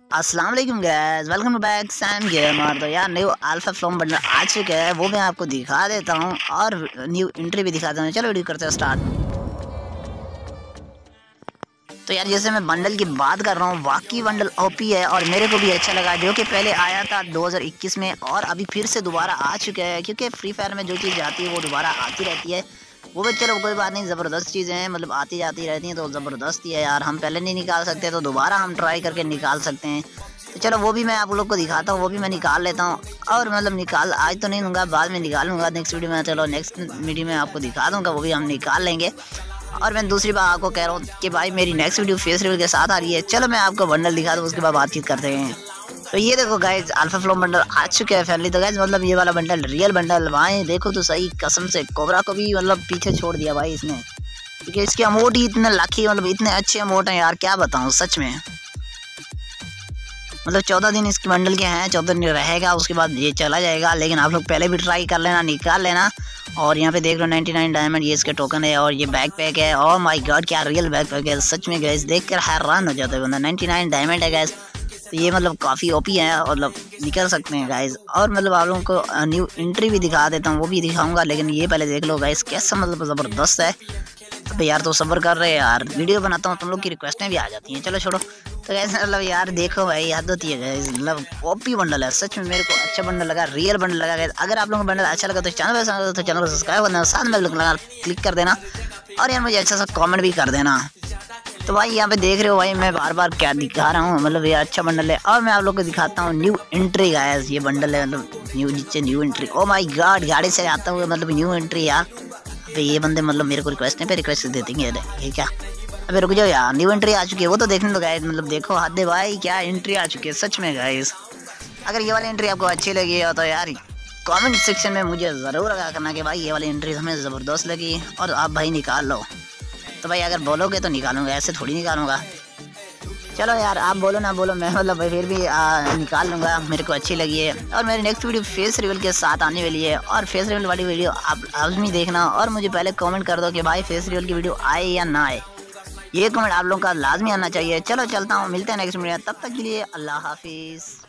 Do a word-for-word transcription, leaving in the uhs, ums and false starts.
अस्सलाम वालेकुम guys, welcome back Sam gamer. तो यार न्यू अल्फा फ्लॉम बंडल आ चुका है, वो मैं आपको दिखा देता हूँ और न्यू एंट्री भी दिखाता हूँ। चलो वीडियो करते हैं स्टार्ट। तो यार जैसे मैं बंडल की बात कर रहा हूँ, वाकई बंडल ओपी है और मेरे को भी अच्छा लगा, जो कि पहले आया था दो हज़ार इक्कीस में और अभी फिर से दोबारा आ चुका है। क्योंकि फ्री फायर में जो चीज़ आती है वो दोबारा आती रहती है। वो भी चलो कोई बात नहीं, ज़बरदस्त चीज़ें हैं, मतलब आती जाती रहती हैं, तो ज़बरदस्त ही है यार। हम पहले नहीं निकाल सकते तो दोबारा हम ट्राई करके निकाल सकते हैं। तो चलो वो भी मैं आप लोग को दिखाता हूँ, वो भी मैं निकाल लेता हूँ। और मतलब निकाल आज तो नहीं लूँगा, बाद में निकालूंगा नेक्स्ट वीडियो में। चलो नेक्स्ट वीडियो में आपको दिखा दूँगा, वो भी हम निकाल लेंगे। और मैं दूसरी बात आपको कह रहा हूँ कि भाई मेरी नेक्स्ट वीडियो फेस रिवील के साथ आ रही है। चलो मैं आपको बंडल दिखा दूँ, उसके बाद बातचीत करते हैं। तो ये देखो गाइज, अल्फा फ्लॉम बंडल आ चुके हैं फैमिली। तो गाइज मतलब ये वाला बंडल रियल बंडल, भाई देखो तो सही, कसम से कोबरा को भी मतलब पीछे छोड़ दिया भाई इसने। क्योंकि इसके अमोट ही इतने लकी, मतलब इतने अच्छे अमोट हैं यार, क्या बताऊँ सच में। मतलब चौदह दिन इसके बंडल के हैं, चौदह दिन रहेगा, उसके बाद ये चला जाएगा। लेकिन आप लोग पहले भी ट्राई कर लेना, निकाल लेना। और यहाँ पे देख लो निन्यानवे डायमंड, ये इसके टोकन है। और ये बैक पैक है, ओह माय गॉड क्या रियल बैक पैक है, सच में गैस देख कर हैरान हो जाता है बंदा। निन्यानवे डायमंड है गैस, तो ये मतलब काफ़ी ओपी है, मतलब निकल सकते हैं गाइज। और मतलब आप लोगों को न्यू एंट्री भी दिखा देता हूँ, वो भी दिखाऊंगा। लेकिन ये पहले देख लो गाइज, कैसा मतलब ज़बरदस्त है। अबे यार तो सब्र कर रहे हैं यार, वीडियो बनाता हूँ, तुम लोग की रिक्वेस्टें भी आ जाती हैं। चलो छोड़ो। तो गाइज मतलब यार देखो भाई, हद होती है गाइज, मतलब ओपी बंडल है सच में, मेरे को अच्छा बंडल लगा, रियल बंडल लगा गाइज। अगर आप लोगों को बंडल अच्छा लगा तो चैनल पर तो चैनल को सब्सक्राइब करना, साथ में लगा क्लिक कर देना। और यार मुझे अच्छा सा कॉमेंट भी कर देना। तो भाई यहाँ पे देख रहे हो भाई, मैं बार बार क्या दिखा रहा हूँ, मतलब ये अच्छा बंडल है। और मैं आप लोग को दिखाता हूँ न्यू एंट्री गाइस, ये बंडल है, मतलब न्यू नीचे new entry. Oh my god, गाड़ी से आता हुआ मतलब न्यू एंट्री यार। अबे ये बंदे मतलब मेरे को रिक्वेस्ट पे रिक्वेस्ट देते हैं, ये क्या। अबे रुक जाओ यार, न्यू एंट्री आ चुकी है, वो तो देखने दो गाइस। मतलब देखो हद है भाई, क्या एंट्री आ चुकी है सच में गाइस। अगर ये वाली एंट्री आपको अच्छी लगी हो तो यार कमेंट सेक्शन में मुझे ज़रूर लगा करना कि भाई ये वाली एंट्री हमें ज़बरदस्त लगी और आप भाई निकाल लो। तो भाई अगर बोलोगे तो निकालूंगा, ऐसे थोड़ी निकालूंगा। चलो यार आप बोलो ना बोलो, मैं मतलब फिर भी आ, निकाल लूँगा, मेरे को अच्छी लगी है। और मेरी नेक्स्ट वीडियो फेस रिवील के साथ आने वाली है, और फेस रिवील वाली वीडियो आप लाजमी देखना। और मुझे पहले कमेंट कर दो कि भाई फेस रिवील की वीडियो आए या ना आए, ये कमेंट आप लोगों का लाजमी आना चाहिए। चलो चलता हूँ, मिलते हैं नेक्स्ट वीडियो, तब तक के लिए अल्लाह हाफिज़।